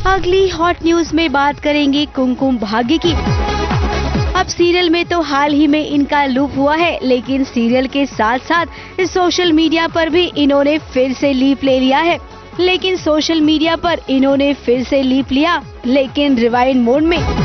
अगली hot news में बात करेंगे कुमकुम भाग्य की। अब सीरियल में तो हाल ही में इनका लूप हुआ है, लेकिन सीरियल के साथ साथ सोशल मीडिया पर भी इन्होंने फिर से लीप ले लिया है। लेकिन सोशल मीडिया पर इन्होंने फिर से लीप लिया, लेकिन रिवाइंड मोड में।